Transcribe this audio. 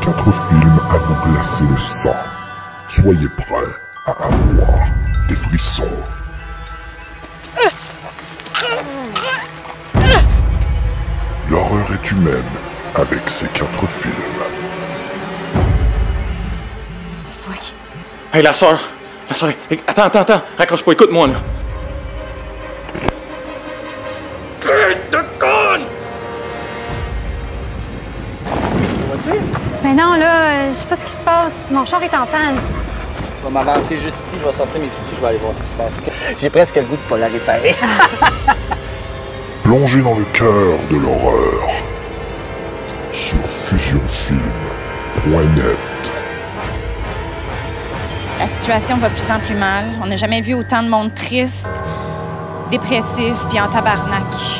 4 films à vous glacer le sang. Soyez prêts à avoir des frissons. L'horreur est humaine avec ces 4 films. Fuck. Hey, la soeur, attends, raccroche pas, écoute-moi, là. Christ de con! Mais non, là, je sais pas ce qui se passe. Mon char est en panne. Je vais m'avancer juste ici, je vais sortir mes outils, je vais aller voir ce qui se passe. J'ai presque le goût de pas la réparer. Plongez dans le cœur de l'horreur sur fusionfilm.net. La situation va de plus en plus mal. On n'a jamais vu autant de monde triste, dépressif puis en tabarnak.